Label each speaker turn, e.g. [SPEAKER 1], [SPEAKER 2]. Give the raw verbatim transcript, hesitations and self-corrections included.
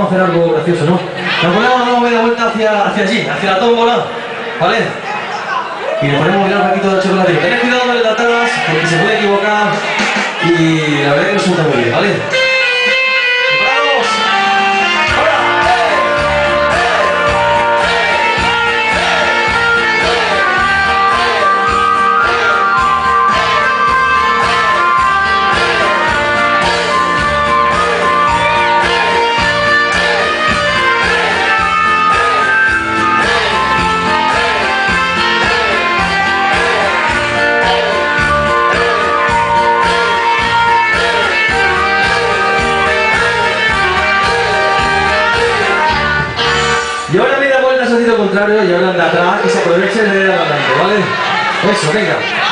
[SPEAKER 1] a hacer algo gracioso, ¿no? Nos ponemos, damos media vuelta hacia, hacia allí, hacia la tómbola, ¿vale? Y le ponemos a mirar un paquito de chocolate. Tened cuidado con las taras, porque se puede equivocar y la verdad es que resulta muy bien, ¿vale? ¡Preparados! ¡Ahora! Y ahora media vuelta al sentido contrario y ahora de atrás y se aproveche de adelante, ¿vale? Eso, venga.